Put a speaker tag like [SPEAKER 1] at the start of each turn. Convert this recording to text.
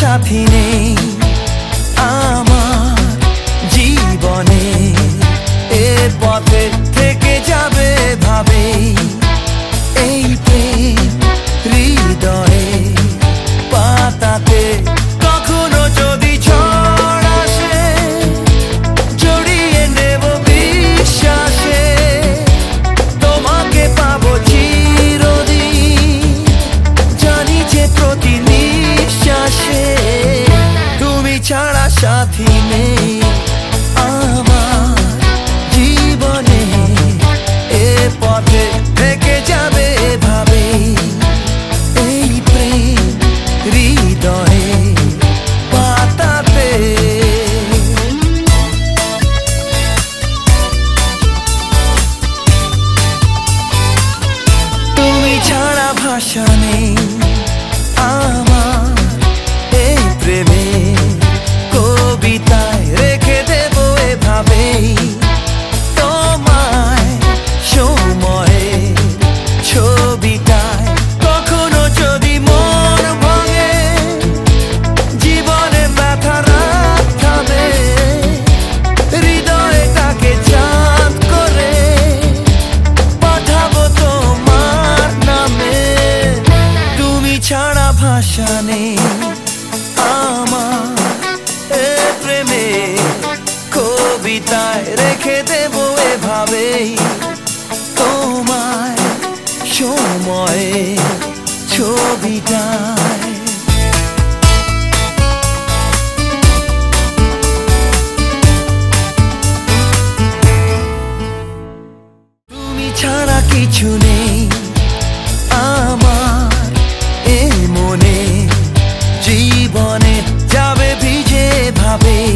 [SPEAKER 1] সাথী নেই আমার জীবনে, এ পথে থেকে যাবে ভাবে এই প্রেম হৃদয়ে পাতাতে কখনো যদি ঝড় আসে জড়িয়ে নেব বিশ্বাসে, তোমাকে পাবো চিরদিন জানি যে প্রতি নিঃশ্বাসে, তুমি ছাড়া সাথী নেই আমার জীবনে, এ পথে থেকে যাবে ভাবে এই প্রেম হৃদয়ে পাতাতে। তুমি ছাড়া ভাষা নেই আমার এই প্রেমে, কবিতায় রেখে দেব এভাবেই তোমায় সময়ে ছবিটায়, কখনো যদি মন ভাঙে জীবনে ব্যথা রাত থামে হৃদয়টাকে চাঁদ করে পাঠাবো তোমার নামে, তুমি ছাড়া ভাষা নেই আমার এ প্রেমে, কবিতায় রেখে দেব এভাবেই তোমায় সময়ে ছবিটায়। তুমি ছাড়া কিছু নেই আমার এ মনে, জীবনে যাবে ভিজে ভাবে